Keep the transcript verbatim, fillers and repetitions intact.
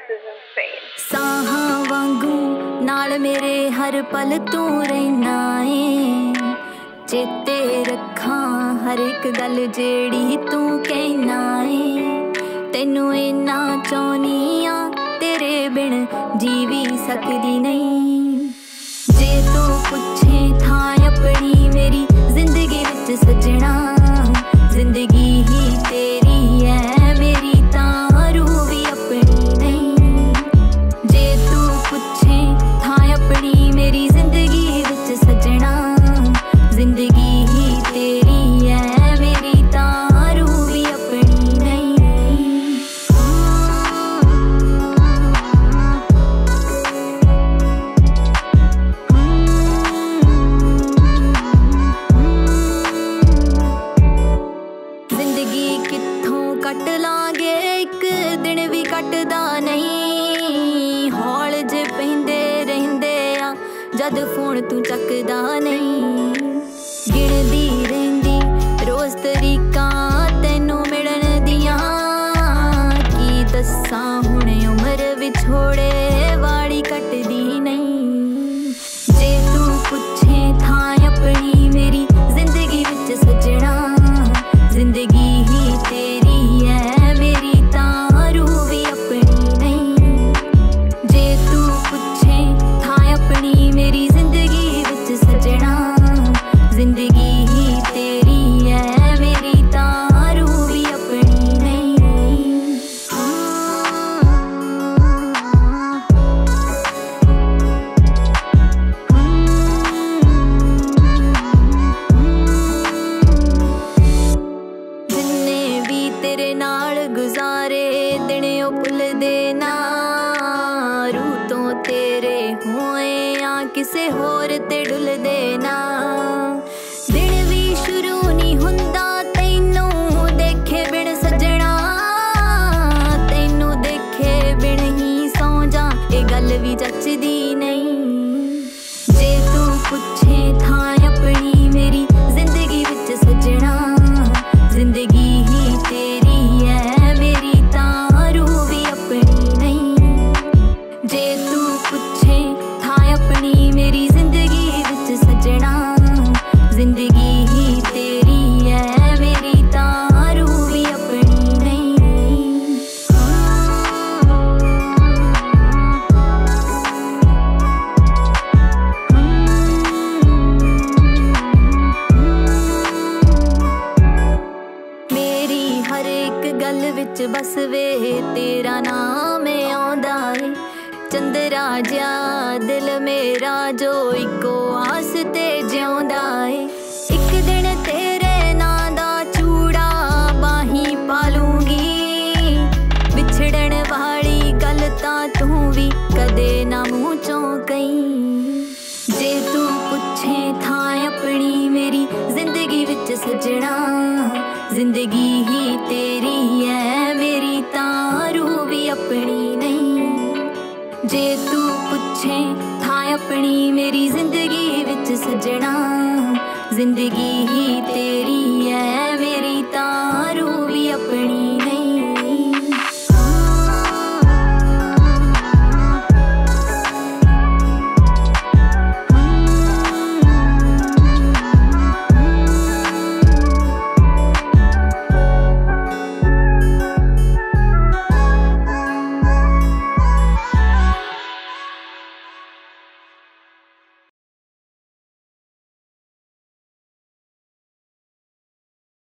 This is insane. साहां वांगू नाल मेरे हर पल तू रहना है, चेते रखा हर एक गल जेड़ी तू कहना है। तेनू इन्ना चाहनी आ तेरे बिन जी भी सकदी नहीं। जे तू पुछे था अपनी मेरी जिंदगी विच सजना, जिंदगी ही तेरी है मेरी तां रूह भी अपनी नहीं। जे तू पुछे था अपनी मेरी जिंदगी विच सजना, जिंदगी ही तेरी है मेरी तां रूह भी अपनी नहीं। जिंदगी कित्थों कट लांगे एक दिन भी कटदा नहीं। हौल ज पैंदे रहिंदे आ जद फोन तू चकदा नहीं। गिणदी रहिंदी रोज तरीका तैनू मिलन दियां, की दस्सां हुण उमर विछोड़े वाड़ी कटदी नहीं। जे तू पुछे था अपनी मेरी जिंदगी विच सजना, जिंदगी ही तेरी है मेरी तां रूह भी अपनी नहीं। जे तू पुछे था अपनी मेरी जिंदगी विच सजना, जिंदगी ही तेरी है मेरी तां रूह भी अपनी नहीं। जिन्ने भी तेरे नाल गुजारे दिन ओ भुलदे ना, रूह तो तेरे होए आ किसे होर ते डुलदे ना। दिन भी शुरू नहीं हुंदा तैनू देखे बिन सजना, तैनू देखे बिन ही सौ जा ए गल भी जचदी नहीं। जे तू पुछे था अपनी मेरी जिंदगी विच सजना, जिंदगी ही तेरी है मेरी तां रूह भी अपनी नहीं। जे तू पुछे था अपनी मेरी जिंदगी विच सजना, जिंदगी ही तेरी है मेरी तां रूह भी अपनी नहीं। मेरी हर एक गल विच बस वे तेरा नाम आउंदा है। चंदरा जिया दिल मेरा जो इको आस ते जिउंदा है। एक दिन तेरे नां दा चूड़ा बाही पालूंगी, विछड़न वाली गल तां तू भी कदे ना मूंह चों कहीं। जे तू पुछे था अपनी मेरी जिंदगी विच सजना, जिंदगी ही तेरी है मेरी तां रूह भी अपनी नहीं। जे तू पुछे था अपनी मेरी जिंदगी विच सजना, जिंदगी ही तेरी है मेरी